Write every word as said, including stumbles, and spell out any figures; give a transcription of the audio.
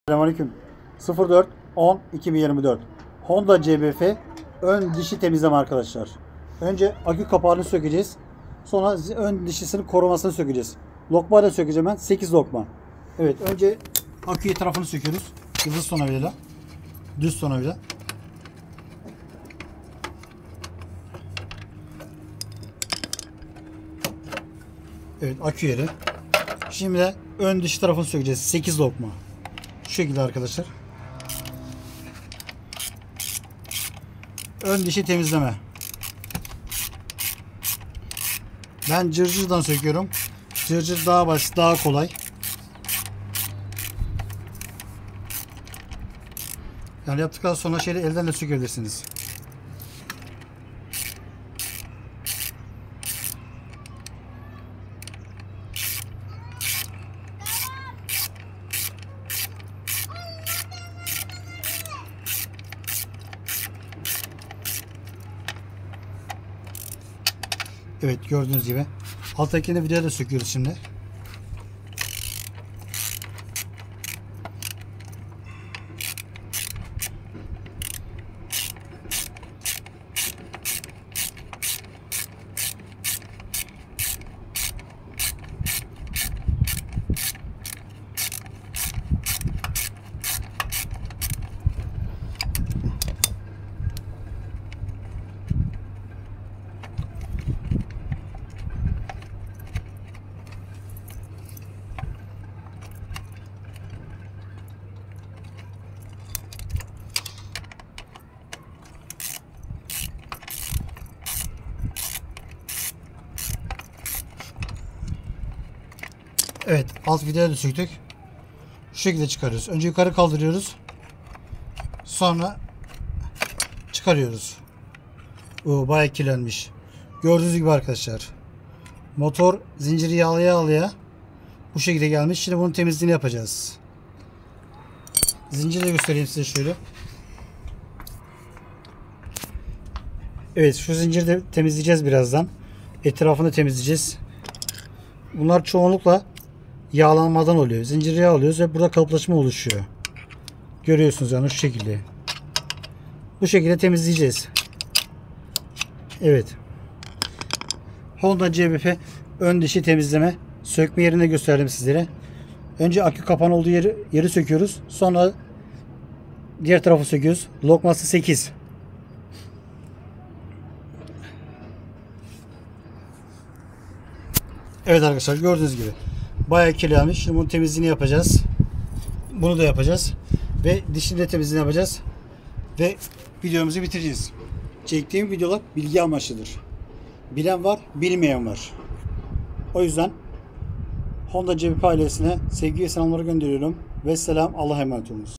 Selamünaleyküm. sıfır dört on iki bin yirmi dört Honda C B F ön dişi temizleme arkadaşlar. Önce akü kapağını sökeceğiz. Sonra ön dişisinin korumasını sökeceğiz. Lokma ile sökeceğim ben. sekiz lokma. Evet, önce akü tarafını söküyoruz. Yıldız tornavidayla. Düz tornavida. Evet, akü yeri. Şimdi de ön dişi tarafını sökeceğiz. sekiz lokma. Şu şekilde arkadaşlar. Ön dişi temizleme. Ben cırcırdan söküyorum. Cırcır daha basit, daha kolay. Yani yaptıktan sonra şeyi elden de sökebilirsiniz. Evet, gördüğünüz gibi. Alttakini videoya da söküyoruz şimdi. Evet, alt vidayı da söktük. Şu şekilde çıkarıyoruz. Önce yukarı kaldırıyoruz. Sonra çıkarıyoruz. Oo, bayağı kirlenmiş. Gördüğünüz gibi arkadaşlar. Motor zinciri yağlaya yağlaya bu şekilde gelmiş. Şimdi bunun temizliğini yapacağız. Zinciri de göstereyim size şöyle. Evet, şu zinciri de temizleyeceğiz birazdan. Etrafını temizleyeceğiz. Bunlar çoğunlukla yağlanmadan oluyor. Zinciri yağlıyoruz ve burada kalıplaşma oluşuyor. Görüyorsunuz yani şu şekilde. Bu şekilde temizleyeceğiz. Evet. Honda C B F ön dişi temizleme. Sökme yerini gösterdim sizlere. Önce akü kapağının olduğu yeri, yeri söküyoruz. Sonra diğer tarafı söküyoruz. Lokması sekiz. Evet arkadaşlar, gördüğünüz gibi bayağı kirlenmiş. Şimdi bunun temizliğini yapacağız. Bunu da yapacağız. Ve dişini de temizliğini yapacağız. Ve videomuzu bitireceğiz. Çektiğim videolar bilgi amaçlıdır. Bilen var, bilmeyen var. O yüzden Honda C B F ailesine sevgi ve selamları gönderiyorum. Vesselam, Allah'a emanet olunuz.